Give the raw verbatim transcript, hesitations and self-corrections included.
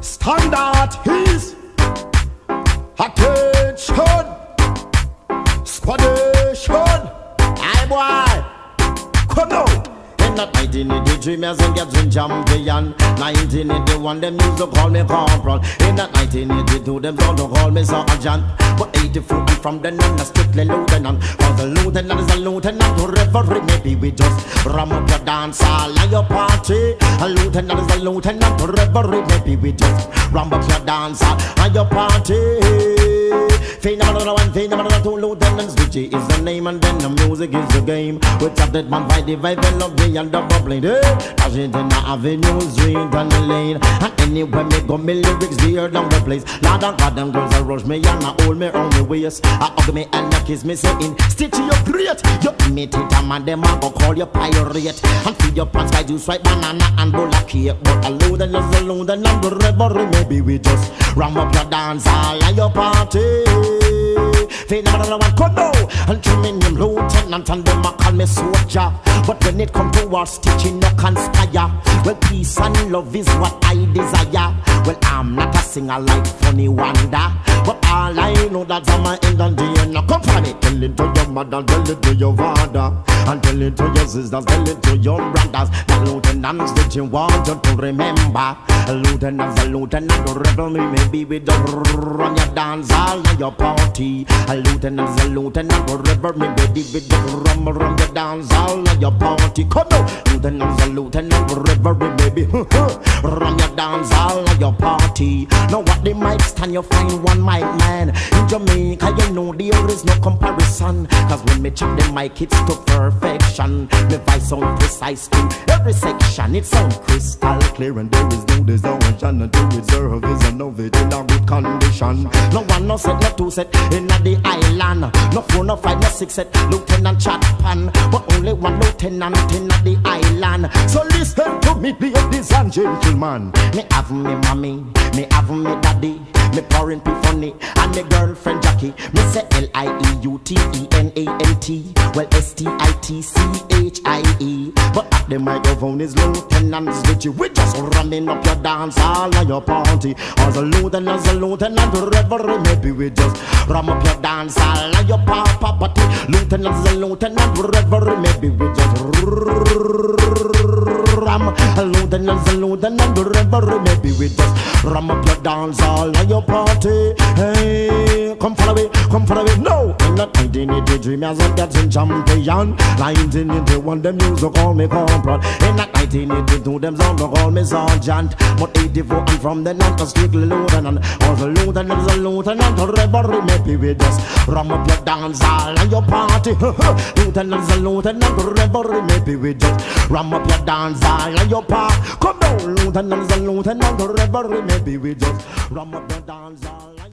Standard is attention, squadation. Aye boy, come on. In that nineteen eighty-three, me as a get champion. nineteen eighty-one, them used to call me corporal. In that nineteen eighty-two, them don't call me sergeant. But eighty-four, I'm from the non strictly lieutenant. Cause the lieutenant is a lieutenant to referee. Maybe we just ram up your dance hall and your party. A lieutenant is a lieutenant to referee. Maybe we just ram up your dance hall and your party. Fame number one, fame number two, lieutenants. Richie is the name and then the music is the game. We tap that man by the vibe and love me and the bubbling. Dash it in the avenue, street and the lane. And anywhere me go, me lyrics there down the place. Lord and God, them girls a rush me and I hold me on the waist. I hug me and I kiss me saying, Stitch you great. You imitate a man, them a go call you pirate. And feed your pants by juice, right banana and bowl of cake. But a lieutenant is a lieutenant, the reverie. Maybe we just ram up your dance hall and your party. Fade number one, come now. And treating him lieutenant and them a call me soldier. But when it come to war, stitching no conspire. Well, peace and love is what I desire. Well, I'm not a singer like Funny Wonder, but all I know that I'm a Indian. Now come for me. Tell it to your mother, tell it to your father, and tell it to your sisters, tell it to your brothers. The lieutenants that you want you to remember. A lieutenant's a lieutenant, the rebel me. Maybe we just run your dance all and your party. A lieutenant's a lieutenant, the rebel me. Maybe we just run, run your dance all and your party. Come on. Lieutenant's a lieutenant, the rebel me. Maybe run your dance all and your party. Now what they might stand, you find one mic man. In Jamaica, you know there is no comparison. Cause when me chop the mic, it's to perfection. Me voice sound precise in every section. It sound crystal clear and there is no distortion. And to reserve is a know it in a good condition. No one, no set, no two set in the island. No four, no five, no six set, lieutenant chat pan. But only one lieutenant in the island. So listen to me, ladies and gentlemen. Me have me mommy, me have me daddy, me parent be funny, and me girlfriend Jackie. Me say L I E U T E N A N T, well S T I T C H I E. But at the microphone is lieutenants with you. We just running up your dance hall and your party. As a lieutenant, as a lieutenant, the reverie. Maybe we just ram up your dance hall and your papa party. Lieutenant, as a lieutenant, the reverie. Maybe we just ram. A lieutenant, as a lieutenant, the reverie. Maybe we just ram up your dance hall and your party. Hey, come follow me, come follow me. No, in that nineteen eighty-three, me as a getting champion. nineteen eighty-one, them used to call me corporal. In that nineteen eighty-two, them sound to call me sergeant. But eighty-four, I'm from the not a strictly lieutenant. As a lieutenant, as a lieutenant, a reverie. Maybe we just ram up your dance hall and your party. Lieutenant, as a lieutenant, a reverie. Maybe we just ram up your dance hall and your party. Come down, lieutenant, as a lieutenant, a reverie. Maybe we just ram up your dance hall.